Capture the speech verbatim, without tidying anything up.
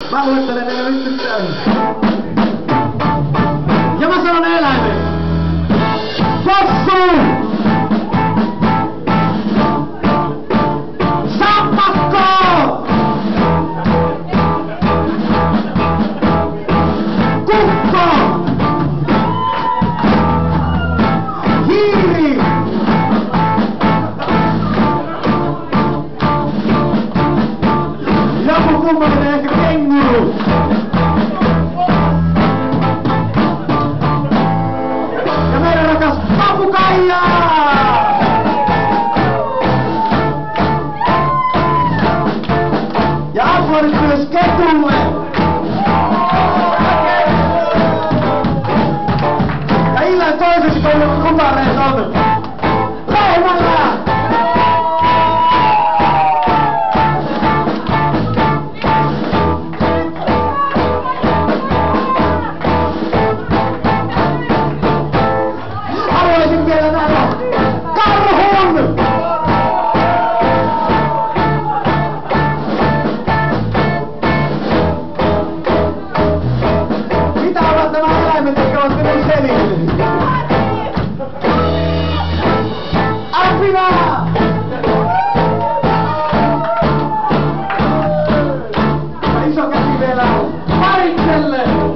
Mä luettelen ne nyt tykkään. Ja mä sanon eläimet. Possu! Sammakko! Kukko! Hiiri! Joku kummallinen ehkä kenguru! Ja meidän rakas papukaija! Ja aplodit myös ketulle! Ja illan toiseksi kun kutareet on Lehmällä! Haluaisin vielä nähdä karhun! Mitä ovat nämä eläimet, jotka ovat minun selille? Apina! Ja iso käsi vielä Marikselle!